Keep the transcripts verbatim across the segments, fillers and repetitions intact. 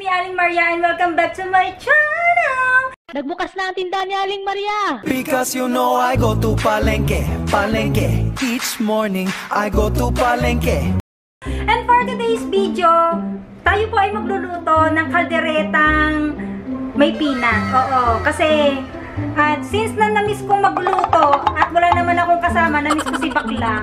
Aling Maria and welcome back to my channel! Nagbukas na ang tindahan ni Aling Maria! Because you know I go to Palengke, Palengke. Each morning I go to Palengke. And for today's video, tayo po ay magluluto ng kalderetang may peanut. Oo, kasi at since na na-miss kong magluto at wala naman akong kasama, na-miss ko si Bakla,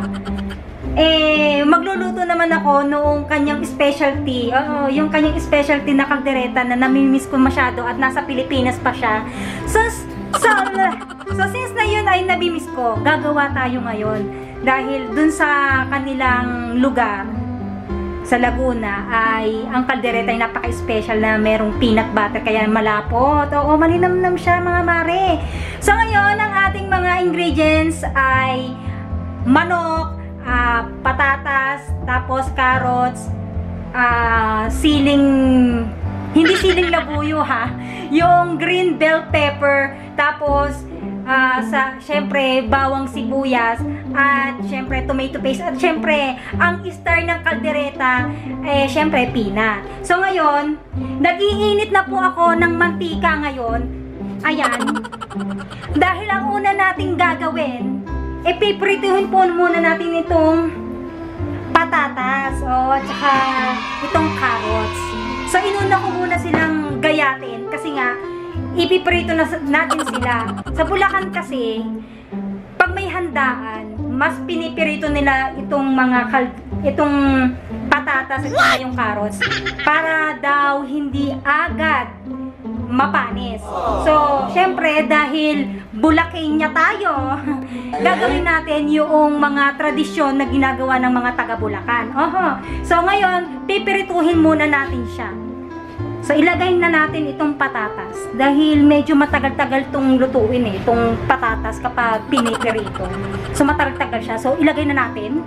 eh, magluluto naman ako noong kanyang specialty. Oo, yung kanyang specialty na kaldereta na nami-miss ko masyado at nasa Pilipinas pa siya. So, so, so since na yun ay nami-miss ko, gagawa tayo ngayon. Dahil dun sa kanilang lugar, sa Laguna, ay ang kaldereta ay napaka-special na merong peanut butter, kaya malapot. Oo, malinamnam siya mga mare. So ngayon, ang ating mga ingredients ay manok, Uh, patatas, tapos carrots, uh, siling, hindi siling labuyo ha, yung green bell pepper, tapos uh, sa, syempre, bawang sibuyas, at syempre, tomato paste, at syempre, ang star ng kaldereta, eh, syempre, peanut. So ngayon, nag-iinit na po ako ng mantika ngayon, ayan, dahil ang una nating gagawin, e piprituhin po muna natin itong patatas, o, at saka itong carrots. So, inuna ko muna silang gayatin, kasi nga, ipiprito na natin sila. Sa Bulacan kasi, pag may handaan, mas pinipirito nila itong mga kal itong patatas at saka yung carrots, para daw hindi agad mapanis. So, syempre, dahil Bulakenya tayo, gagawin natin yung mga tradisyon na ginagawa ng mga taga-Bulacan. Oho. So, ngayon, pipirituhin muna natin siya. So, ilagay na natin itong patatas. Dahil medyo matagal-tagal itong lutuin eh, itong patatas kapag pinipirito. So, matagal-tagal siya. So, ilagay na natin.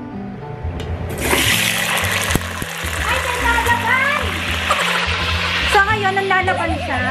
Ay, nalalaban! So, ngayon, nalalaban siya.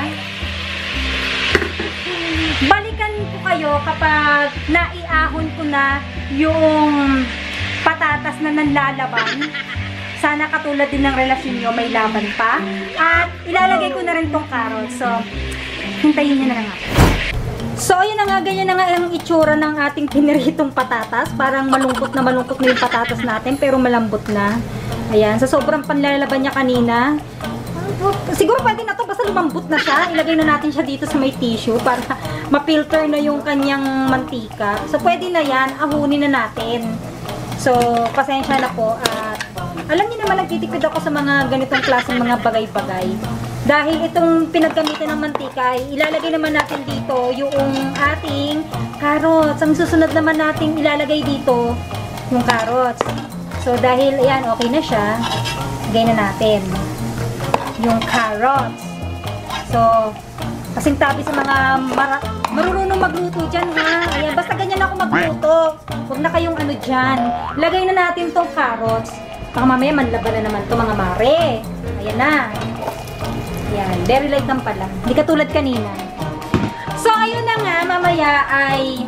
Balikan ko kayo kapag naiahon ko na yung patatas na nanlalaban. Sana katulad din ng relasyon nyo, may laban pa. At ilalagay ko na rin tong carrots. So, hintayin nyo na lang ako. So, ayun na nga, ganyan na nga ang itsura ng ating piniritong patatas. Parang malungkot na malungkot na yung patatas natin, pero malambot na. Ayan, sa so sobrang panlalaban niya kanina. Siguro pwede na to, basta lumambot na siya. Ilagay na natin siya dito sa may tissue para ma-filter na yung kanyang mantika. So, pwede na yan. Ahunin na natin. So, pasensya na po. At alam niyo naman, nagtitipid ako sa mga ganitong klaseng mga bagay-bagay. Dahil itong pinaggamitan ng mantika, ilalagay naman natin dito yung ating carrots. Ang susunod naman natin ilalagay dito yung carrots. So, dahil, ayan, okay na siya, lagay na natin yung carrots. So, kasing tabi sa mga mar marunong magluto dyan ha. Ayan, basta ganyan ako magluto. Huwag na kayong ano dyan. Lagay na natin tong carrots. Baka mamaya manlaban na naman to mga mare. Ayan na. Ayan, very light lang pala. Hindi katulad kanina. So, ayun na nga, mamaya ay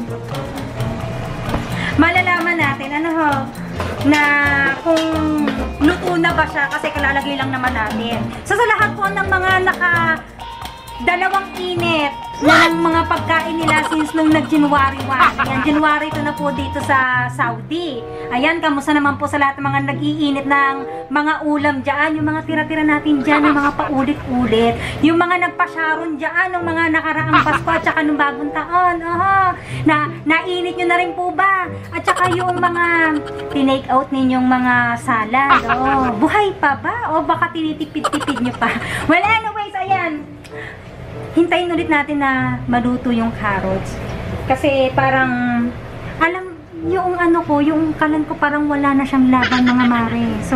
malalaman natin, ano ho, na kung luto na ba siya, kasi kalalagay lang naman natin. So, sa lahat po ng mga naka dalawang init na ng mga pagkain nila since nung nag-January first. Ayan, January two na po dito sa Saudi. Ayan, kamusta naman po sa lahat ng mga nag-iinit ng mga ulam dyan, yung mga tira-tira natin dyan, yung mga paulit-ulit, yung mga nagpasyaron dyan, yung mga nakaraang Pasko at saka nung bagong taon. Oho, na, nainit nyo na rin po ba? At saka yung mga tinake out ninyong mga salad. Oh, buhay pa ba? O baka tinitipid-tipid nyo pa? Well, anyways, ayan. Hintayin ulit natin na maluto yung carrots. Kasi parang, alam, yung ano ko, yung kalan ko parang wala na siyang laban mga mare. So,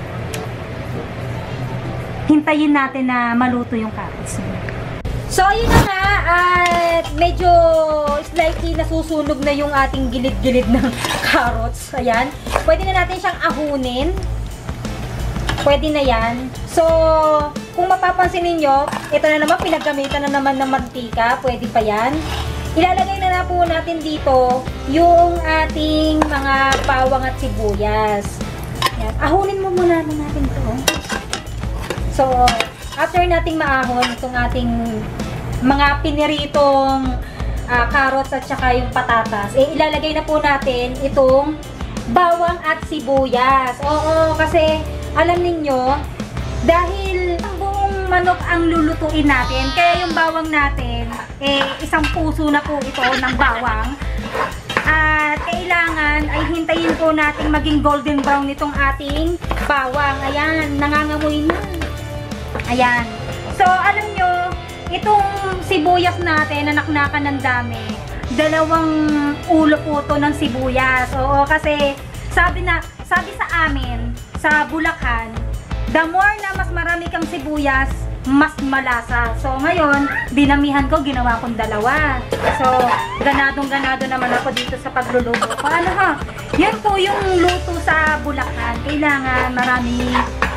hintayin natin na maluto yung carrots. So, ayun na nga, at medyo slightly nasusunog na yung ating gilid-gilid ng carrots. Ayan. Pwede na natin siyang ahunin. Pwede na yan. So, kung mapapansin ninyo, ito na naman, pinaggamitan na naman ng mantika. Pwede pa yan. Ilalagay na na po natin dito yung ating mga bawang at sibuyas. Yan. Ahunin mo muna natin ito. So, after nating maahon itong ating mga piniritong uh, carrots at saka yung patatas, eh ilalagay na po natin itong bawang at sibuyas. Oo, kasi alam ninyo, dahil ang buong manok ang lulutuin natin, kaya yung bawang natin, eh isang puso na po ito ng bawang. At kailangan ay hintayin po natin maging golden brown itong ating bawang. Ayan, nangangamoy na. Ayan. So, alam nyo, itong sibuyas natin, nanaknakan ng dami, dalawang ulo po to ng sibuyas. Oo, kasi sabi na, sabi sa amin, sa Bulacan, the more na mas marami kang sibuyas, mas malasa. So, ngayon, dinamihan ko, ginawa kong dalawa. So, ganadong-ganado naman ako dito sa pagluluto. Paano ha? Yan po yung luto sa Bulacan. Kailangan marami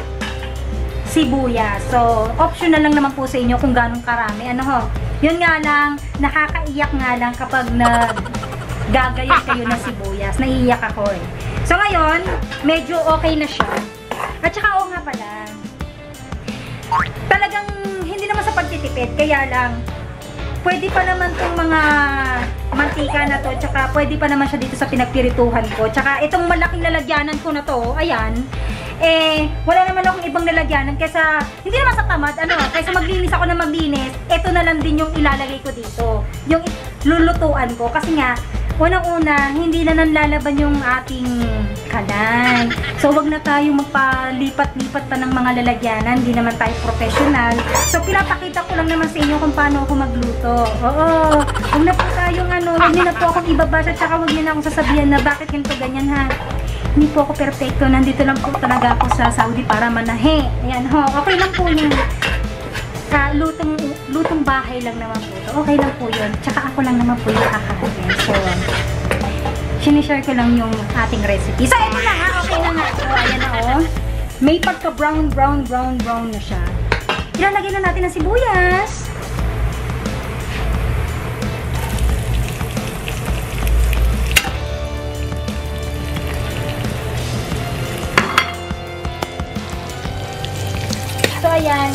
sibuyas. So, optional lang naman po sa inyo kung ganong karami. Ano ho? Yun nga lang, nakakaiyak nga lang kapag nag-gagayat kayo ng sibuyas. Naiiyak ako eh. So, ngayon, medyo okay na siya. At saka, oo nga pala, talagang hindi naman sa pagtitipid, kaya lang pwede pa naman tong mga mantika na to, tsaka pwede pa naman siya dito sa pinagpirituhan ko, tsaka itong malaking lalagyanan ko na to, ayan, eh wala naman akong ibang lalagyanan kaysa, hindi naman sa tamad, ano, kaysa maglinis ako na maglinis, ito na lang din yung ilalagay ko dito, yung lulutuan ko, kasi nga unang-una, hindi na nanlalaban yung ating kalan. So, wag na tayo magpalipat-lipat pa ng mga lalagyanan. Hindi naman tayo professional. So, pinapakita ko lang naman sa inyo kung paano ako magluto. Oo. Huwag na po tayong ano, huwag niyo na po akong ibabasa at saka huwag niyo na akong sasabihan na bakit ganito ganyan ha. Hindi po ako perfecto. Nandito lang po talaga ako sa Saudi para manahe. Ayan ho. Okay lang po yun. Uh, lutong, lutong bahay lang naman po ito. Okay lang po yun. Tsaka ako lang naman po yung kakain. So, sinishare ko lang yung ating recipe. So, ito na ha. Okay na nga. So, ayan na oh. May pagka brown, brown, brown, brown na siya. Ilalagay na natin ang sibuyas. So, ayan.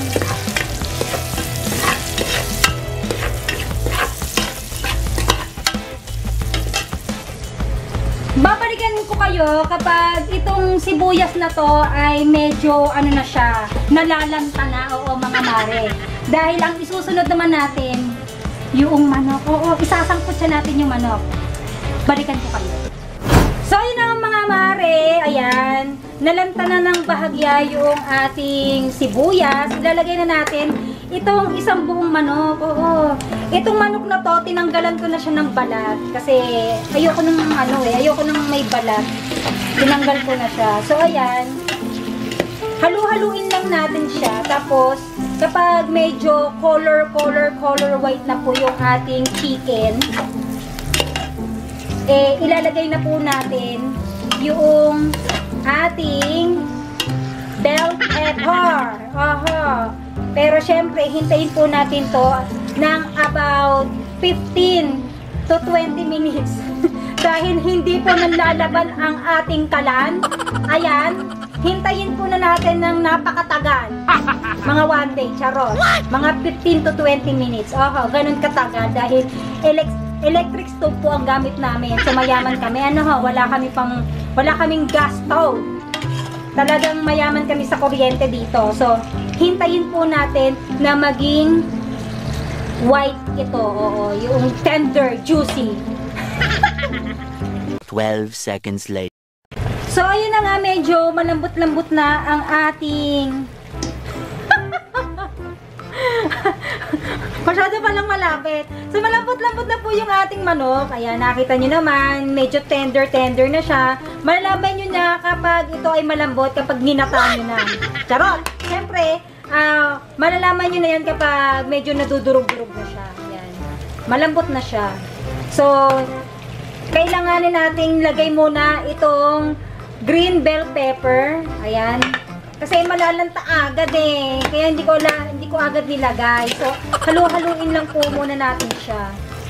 Babalikan ko kayo kapag itong sibuyas na to ay medyo ano na siya, nalalanta na, oo mga mare. Dahil ang isusunod naman natin, yung manok. Oo, isasangkot siya natin yung manok. Balikan ko kayo. So, yun na mga mare. Ayan. Nalanta na ng bahagya yung ating sibuyas. Ilalagay na natin itong isang buong manok. Oo. Itong manok na to, tinanggalan ko na siya ng balat. Kasi ayoko nung ano eh, ayoko nung may balat. Tinanggal ko na siya. So, ayan. Halu-haluin lang natin siya. Tapos, kapag medyo color, color, color white na po yung ating chicken, eh, ilalagay na po natin yung ating bell pepper. Aha. Pero syempre, hintayin po natin to ng about fifteen to twenty minutes. Dahil hindi po nanlalaban ang ating kalan. Ayan. Hintayin po na natin ng napakatagal. Mga one day, charot. Mga fifteen to twenty minutes. Aha, ganun katagal. Dahil electric electric stove po ang gamit namin. So, mayaman kami. Ano ho, wala kami pang, wala kaming gas stove. Talagang mayaman kami sa kuryente dito. So, hintayin po natin na maging white ito. Oo, yung tender, juicy. twelve seconds later. So, ayun na nga, medyo malambot-lambot na ang ating masyado palang malapit. So, malambot-lambot na po yung ating manok. Ayan, nakita nyo naman, medyo tender-tender na siya. Malalaman nyo na kapag ito ay malambot, kapag ginata nyo na. Charot! Siyempre, uh, malalaman nyo na yan kapag medyo nadudurog-durog na siya. Ayan. Malambot na siya. So, kailanganin nating lagay muna itong green bell pepper. Ayan. Kasi malalanta agad eh. Kaya hindi ko, la, hindi ko agad nilagay. So, halu-haluin lang po muna natin siya.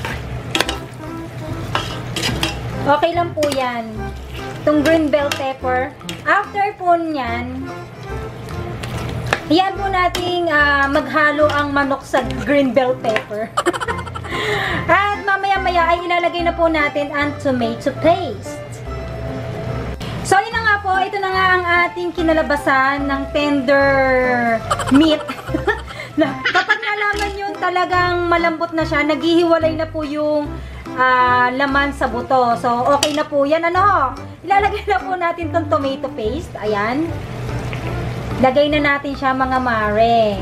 Okay lang po yan. Itong green bell pepper. After po nyan, Ayan po nating uh, maghalo ang manok sa green bell pepper. At mamaya-maya ay ilalagay na po natin ang tomato paste. So, yun na nga po. Ito na nga ang ating kinalabasan ng tender meat. Kapag nalaman yun, talagang malambot na siya. Naghihiwalay na po yung uh, laman sa buto. So, okay na po yan. Ano? Ilalagay na po natin tong tomato paste. Ayan. Lagay na natin siya, mga mare.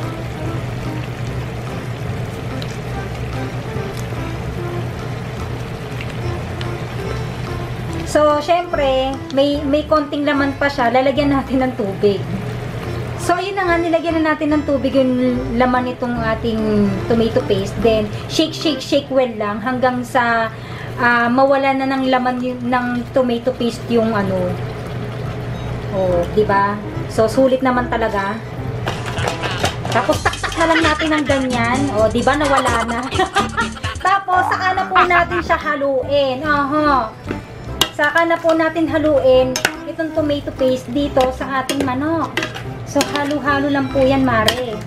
So, syempre, may, may konting laman pa siya. Lalagyan natin ng tubig. So, yun na nga, nilagyan na natin ng tubig yung laman nitong ating tomato paste. Then, shake, shake, shake well lang hanggang sa uh, mawala na ng laman yung, ng tomato paste yung ano. Oh, di ba? So, sulit naman talaga. Tapos, taktak na lang natin ng ganyan. Oh, di ba? Nawala na. Tapos, saka na po natin siya haluin. Aha. Saka na po natin haluin itong tomato paste dito sa ating manok. So, halo-halo lang po yan, mare.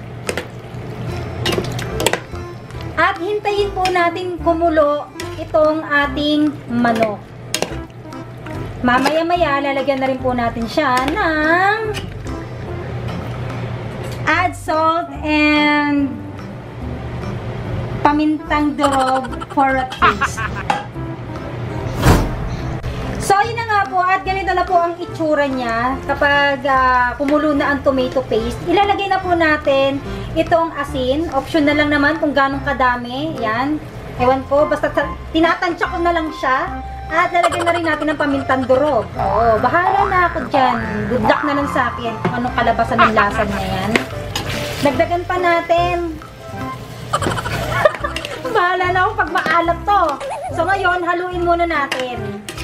At hintayin po natin kumulo itong ating manok. Mamaya-maya, lalagyan na rin po natin siya ng add salt and pamintang durog for a taste. So, yun na nga po, at ganito na po ang itsura niya kapag uh, kumulo na ang tomato paste. Ilalagay na po natin itong asin. Option na lang naman kung ganong kadami. Yan. Ewan ko, basta tinatansya ko na lang siya. At lalagyan na rin natin ng pamintang durog. Oo, bahala na ako dyan. Good luck na lang sa akin kung anong kalabasan ng lasa niya yan. Dagdagan pa natin. Bahala na ako pag maalat to. So, ngayon, haluin muna natin.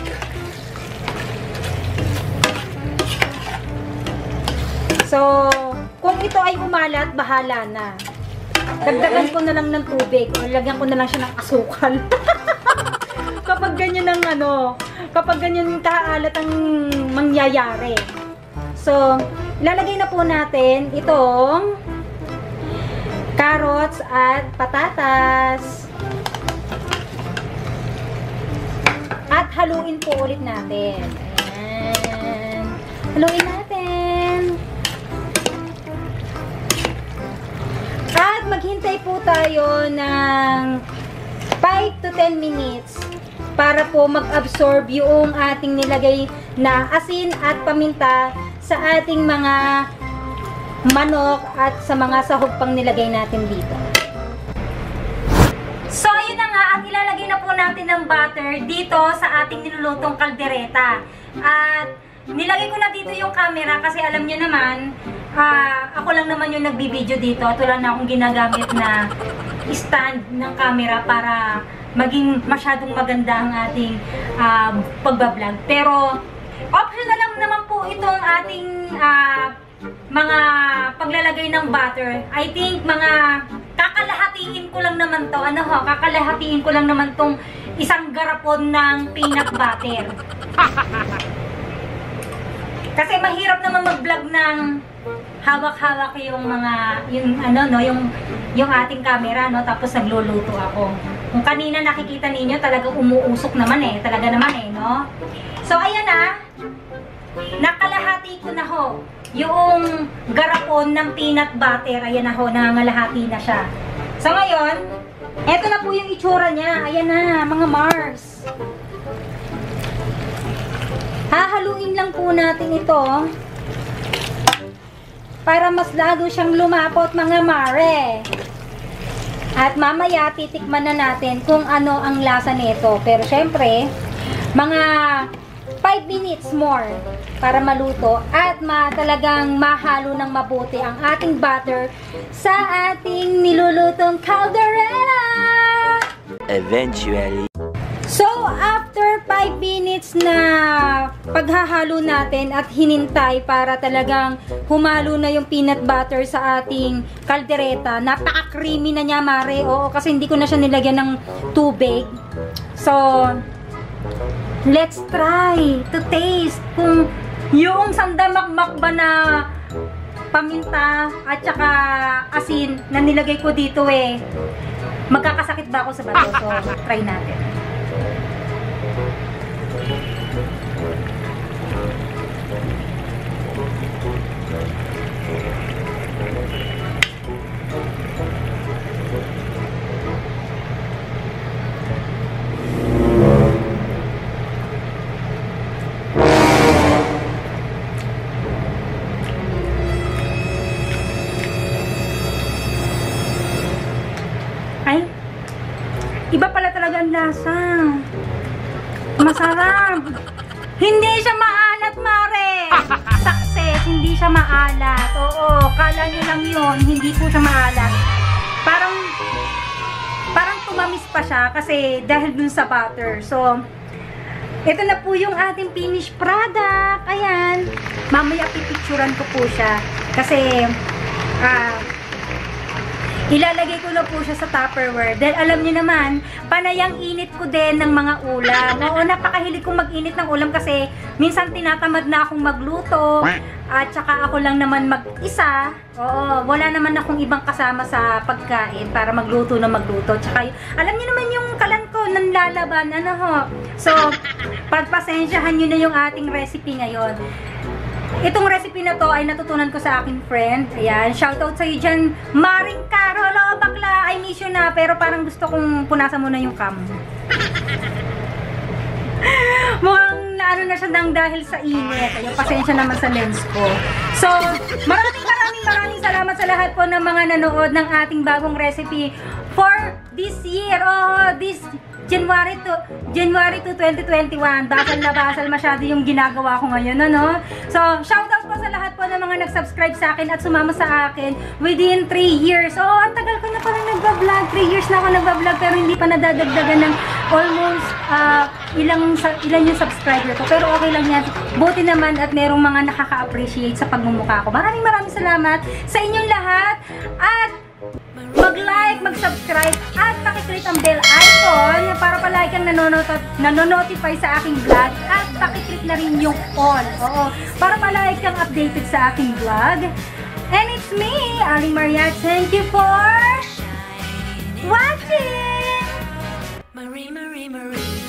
So, kung ito ay umalat, bahala na. Dagdagan ko na lang ng tubig o lagyan ko na lang siya ng asukal. Kapag ganyan ang ano, kapag ganyan kaalat ang mangyayari. So, ilalagay na po natin itong carrots at patatas. At haluin po ulit natin. Ayan. Haluin natin. At maghintay po tayo ng five to ten minutes para po mag-absorb yung ating nilagay na asin at paminta sa ating mga manok at sa mga sahog pang nilagay natin dito. So, yun na nga, at ilalagay na po natin ng butter dito sa ating nilulutong kaldereta. At nilagay ko na dito yung camera kasi alam nyo naman, uh, ako lang naman yung nagbibideo dito at wala na akong ginagamit na stand ng camera para maging masyadong maganda ang ating uh, pagbablog. Pero, optional lang naman po itong ating uh, mga paglalagay ng butter. I think mga kakalahatiin ko lang naman to. Ano ho? Kakalahatiin ko lang naman tong isang garapon ng peanut butter. Kasi mahirap naman mag-vlog ng hawak-hawak yung mga, yung ano no, yung, yung ating camera, no, tapos nagluluto ako. Kung kanina nakikita ninyo, talagang umuusok naman eh, talaga naman eh, no. So, ayan na, nakalahati ko na ho, yung garapon ng peanut butter, ayan na ho, nangangalahati na siya. So, ngayon, eto na po yung itsura niya, ayan na, mga Mars. Hahaluin lang po natin ito para mas lalo siyang lumapot, mga mare. At mamaya titikman na natin kung ano ang lasa nito. Pero syempre, mga five minutes more para maluto at ma talagang mahalo ng mabuti ang ating butter sa ating nilulutong caldereta. Eventually. So, after five minutes na paghahalo natin at hinintay para talagang humalo na yung peanut butter sa ating kaldereta, napaka-creamy na niya, mare. Oo, kasi hindi ko na siya nilagyan ng tubig. So, let's try to taste kung yung sandamakmak ba na paminta at saka asin na nilagay ko dito eh. Magkakasakit ba ako sa bato? So, try natin. Ay, iba pala talaga ang lasa. Masarap. Hindi siya maalat, Mare. Success, hindi siya maalat. Oo, kala nyo lang yun, hindi po siya maalat. Parang, parang tumamis pa siya kasi dahil dun sa butter. So, ito na po yung ating finished product. Ayan. Mamaya pipicturan ko po siya. Kasi, ah, ilalagay ko na po siya sa Tupperware. Dahil alam niyo naman, panayang init ko din ng mga ulam. Oo, napakahilig kong mag-init ng ulam kasi minsan tinatamad na akong magluto. At saka ako lang naman mag-isa. Oo, wala naman akong ibang kasama sa pagkain para magluto na magluto. Tsaka, alam niyo naman yung kalan ko nang lalaban. Ano ho? So, pagpasensyahan niyo na yung ating recipe ngayon. Itong recipe na to ay natutunan ko sa aking friend. Ayan, shoutout sa'yo dyan, Maring Carol. Oh, bakla, I miss you na. Pero parang gusto kong punasan muna yung cam. Mukhang naano na siya nang dahil sa init. Ayun, pasensya naman sa lens ko. So, maraming maraming maraming salamat sa lahat po ng mga nanood ng ating bagong recipe for this year. Oh, this January to January to twenty twenty-one. Basal na basal masyado yung ginagawa ko ngayon, ano? So, shoutout po sa lahat po ng mga nag-subscribe sa akin at sumama sa akin within three years. Oh, ang tagal ko na pala nagba-vlog. three years na ako nagba-vlog pero hindi pa nadadagdagan ng almost uh, ilang ilan yung subscriber ko. Pero okay lang yan. Buti naman at merong mga nakaka-appreciate sa pagmumukha ko. Maraming maraming salamat sa inyong lahat at mag-like, mag-subscribe at pakiclick ang bell icon para palagi kang nanonot- nanonotify sa aking vlog at pakiclick na rin yung all. Oo, para palagi kang updated sa aking vlog. And it's me, Aling Maria. Thank you for watching! Marie, Marie, Marie.